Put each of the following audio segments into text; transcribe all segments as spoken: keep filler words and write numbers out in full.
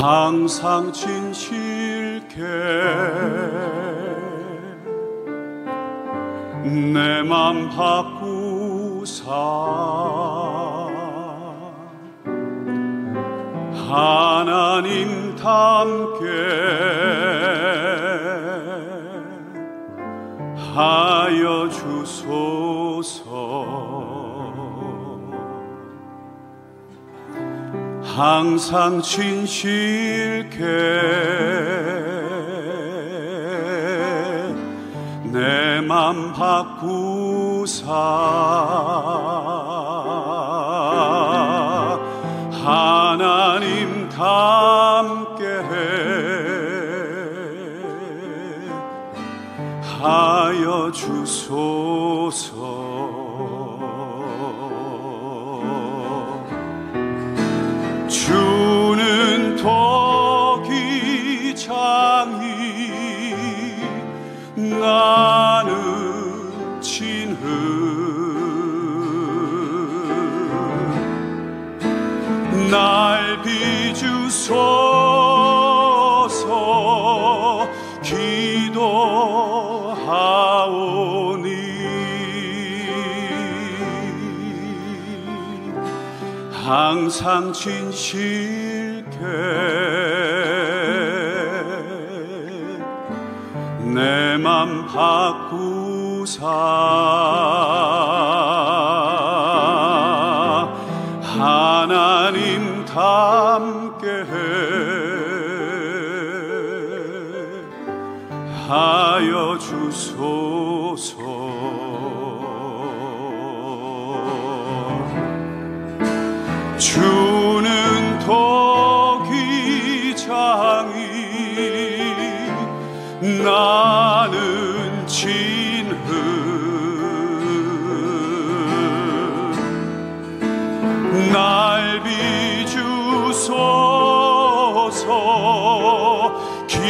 항상 진실케 내 맘 바꾸사 하나님 닮게 하여 주소서. 항상 진실케 내 맘 바꾸사 하나님 닮게 하여 주소서. 주는 덕이 장이 나는 진흙 날 비주소서 기도하오니 항상 진실케 내 맘 바꾸사 하나님 닮게 하여 주소서. 주는 덕이 장이 나는 진흙 날 비주소서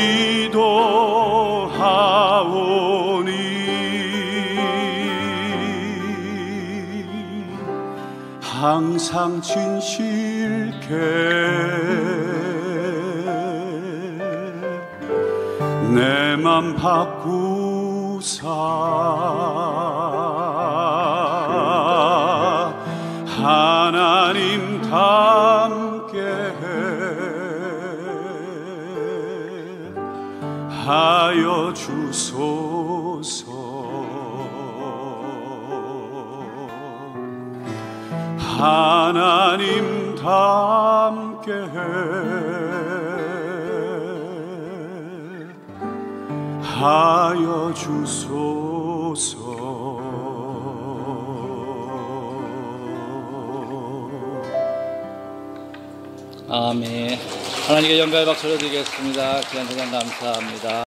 기도하오니 항상 진실케 내 맘 바꾸사 하나님 닮게 하여 주소서. 하나님 닮게 하여 주소서. 아멘. 하나님께 영광의 박수를 드리겠습니다. 귀한 시간 감사합니다.